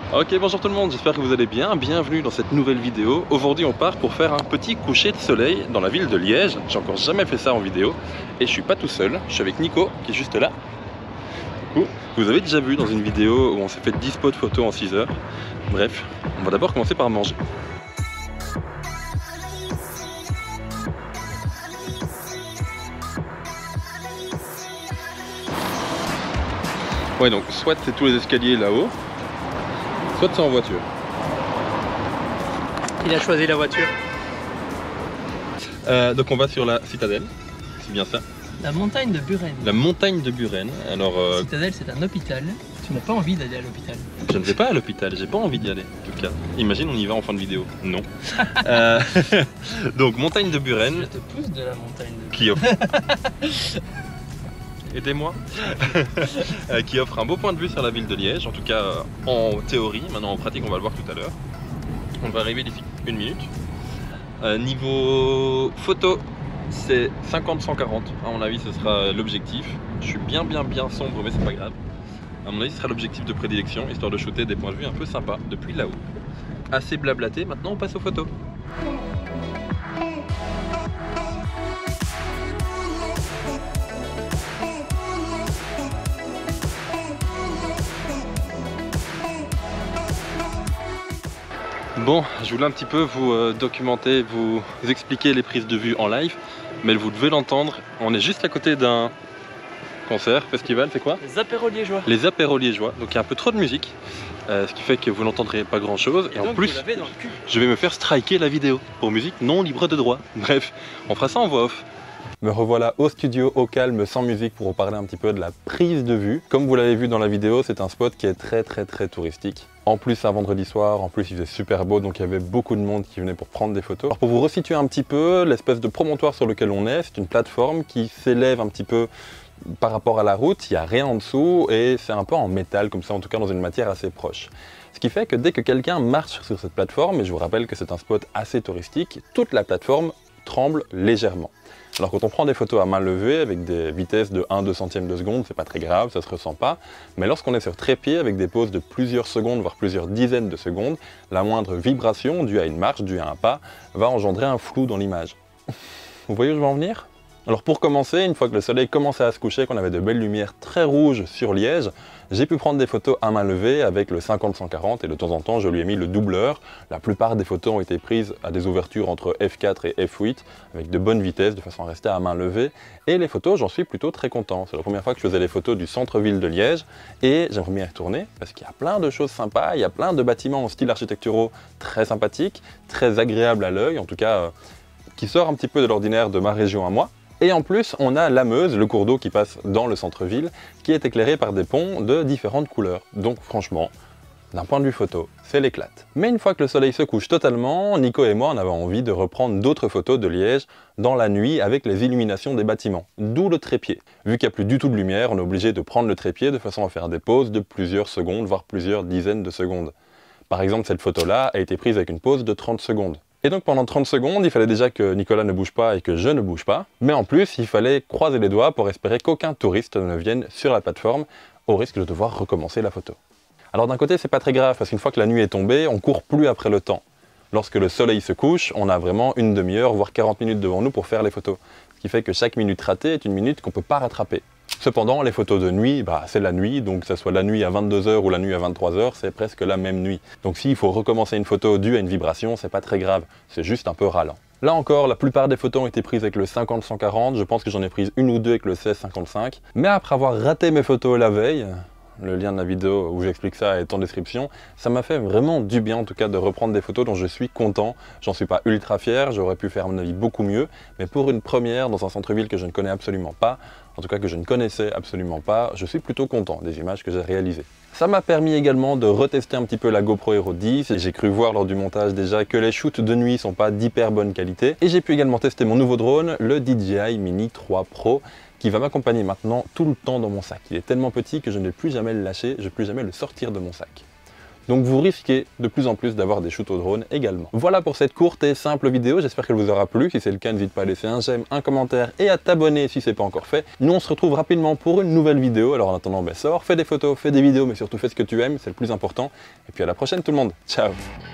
Ok, bonjour tout le monde, j'espère que vous allez bien, bienvenue dans cette nouvelle vidéo. Aujourd'hui on part pour faire un petit coucher de soleil dans la ville de Liège. J'ai encore jamais fait ça en vidéo et je suis pas tout seul, je suis avec Nico qui est juste là. Du coup, vous avez déjà vu dans une vidéo où on s'est fait 10 spots photos en 6 heures. Bref, on va d'abord commencer par manger. Ouais, donc soit c'est tous les escaliers là-haut, soit c'est en voiture. Il a choisi la voiture. Donc on va sur la citadelle, c'est bien ça. La montagne de Buren. La montagne de Buren. Alors, Citadelle, c'est un hôpital. Tu n'as pas envie d'aller à l'hôpital. je ne vais pas à l'hôpital, j'ai pas envie d'y aller en tout cas. Imagine on y va en fin de vidéo. Non. Donc montagne de Buren. Je te pousse de la montagne de Buren. Qui offre... Aidez-moi. Qui offre un beau point de vue sur la ville de Liège, en tout cas en théorie. Maintenant en pratique on va le voir tout à l'heure. On va arriver d'ici une minute. Niveau photo, c'est 50-140. À mon avis ce sera l'objectif. Je suis bien sombre mais c'est pas grave. À mon avis ce sera l'objectif de prédilection, histoire de shooter des points de vue un peu sympas depuis là-haut. Assez blablaté, maintenant on passe aux photos. Bon, je voulais un petit peu vous documenter, vous expliquer les prises de vue en live, mais vous devez l'entendre, on est juste à côté d'un concert, festival, c'est quoi? Les apéros liégeois. Les apéros liégeois, donc il y a un peu trop de musique, ce qui fait que vous n'entendrez pas grand chose, et en donc, plus, vous l'avez dans le cul. je vais me faire striker la vidéo, pour musique non libre de droit. Bref, on fera ça en voix off. Me revoilà au studio, au calme, sans musique, pour vous parler un petit peu de la prise de vue. Comme vous l'avez vu dans la vidéo, c'est un spot qui est très touristique. En plus, un vendredi soir, en plus il faisait super beau, donc il y avait beaucoup de monde qui venait pour prendre des photos. Alors pour vous resituer un petit peu, l'espèce de promontoire sur lequel on est, c'est une plateforme qui s'élève un petit peu par rapport à la route, il n'y a rien en dessous et c'est un peu en métal comme ça, en tout cas dans une matière assez proche. Ce qui fait que dès que quelqu'un marche sur cette plateforme, et je vous rappelle que c'est un spot assez touristique, toute la plateforme tremble légèrement. Alors quand on prend des photos à main levée avec des vitesses de 1-2 centièmes de seconde, c'est pas très grave, ça se ressent pas. Mais lorsqu'on est sur trépied avec des pauses de plusieurs secondes, voire plusieurs dizaines de secondes, la moindre vibration due à une marche, due à un pas, va engendrer un flou dans l'image. Vous voyez où je veux en venir ? Alors pour commencer, une fois que le soleil commençait à se coucher, qu'on avait de belles lumières très rouges sur Liège, j'ai pu prendre des photos à main levée avec le 50-140 et de temps en temps je lui ai mis le doubleur. La plupart des photos ont été prises à des ouvertures entre f4 et f8 avec de bonnes vitesses de façon à rester à main levée. Et les photos, j'en suis plutôt très content. C'est la première fois que je faisais les photos du centre-ville de Liège et j'aimerais bien y retourner parce qu'il y a plein de choses sympas, il y a plein de bâtiments en style architecturaux très sympathiques, très agréables à l'œil, en tout cas qui sort un petit peu de l'ordinaire de ma région à moi. Et en plus, on a la Meuse, le cours d'eau qui passe dans le centre-ville, qui est éclairé par des ponts de différentes couleurs. Donc franchement, d'un point de vue photo, c'est l'éclate. Mais une fois que le soleil se couche totalement, Nico et moi, on avait envie de reprendre d'autres photos de Liège dans la nuit avec les illuminations des bâtiments, d'où le trépied. Vu qu'il n'y a plus du tout de lumière, on est obligé de prendre le trépied de façon à faire des pauses de plusieurs secondes, voire plusieurs dizaines de secondes. Par exemple, cette photo-là a été prise avec une pause de 30 secondes. Et donc pendant 30 secondes, il fallait déjà que Nicolas ne bouge pas et que je ne bouge pas. Mais en plus, il fallait croiser les doigts pour espérer qu'aucun touriste ne vienne sur la plateforme, au risque de devoir recommencer la photo. Alors d'un côté, c'est pas très grave, parce qu'une fois que la nuit est tombée, on court plus après le temps. Lorsque le soleil se couche, on a vraiment une demi-heure, voire 40 minutes devant nous pour faire les photos. Ce qui fait que chaque minute ratée est une minute qu'on ne peut pas rattraper. Cependant, les photos de nuit, c'est la nuit, donc que ce soit la nuit à 22 h ou la nuit à 23 h, c'est presque la même nuit. Donc s'il faut recommencer une photo due à une vibration, c'est pas très grave, c'est juste un peu ralent. Là encore, la plupart des photos ont été prises avec le 50-140, je pense que j'en ai prise une ou deux avec le 16-55. Mais après avoir raté mes photos la veille, le lien de la vidéo où j'explique ça est en description, ça m'a fait vraiment du bien en tout cas de reprendre des photos dont je suis content. J'en suis pas ultra fier, j'aurais pu faire à mon avis beaucoup mieux, mais pour une première dans un centre-ville que je ne connais absolument pas, en tout cas que je ne connaissais absolument pas, je suis plutôt content des images que j'ai réalisées. Ça m'a permis également de retester un petit peu la GoPro Hero 10 et j'ai cru voir lors du montage déjà que les shoots de nuit sont pas d'hyper bonne qualité. Et j'ai pu également tester mon nouveau drone, le DJI Mini 3 Pro, qui va m'accompagner maintenant tout le temps dans mon sac. Il est tellement petit que je ne vais plus jamais le lâcher, je ne vais plus jamais le sortir de mon sac. Donc vous risquez de plus en plus d'avoir des shoots au drone également. Voilà pour cette courte et simple vidéo, j'espère qu'elle vous aura plu. Si c'est le cas, n'hésite pas à laisser un j'aime, un commentaire et à t'abonner si c'est pas encore fait. Nous on se retrouve rapidement pour une nouvelle vidéo. Alors en attendant, sors, fais des photos, fais des vidéos, mais surtout fais ce que tu aimes, c'est le plus important. Et puis à la prochaine tout le monde, ciao.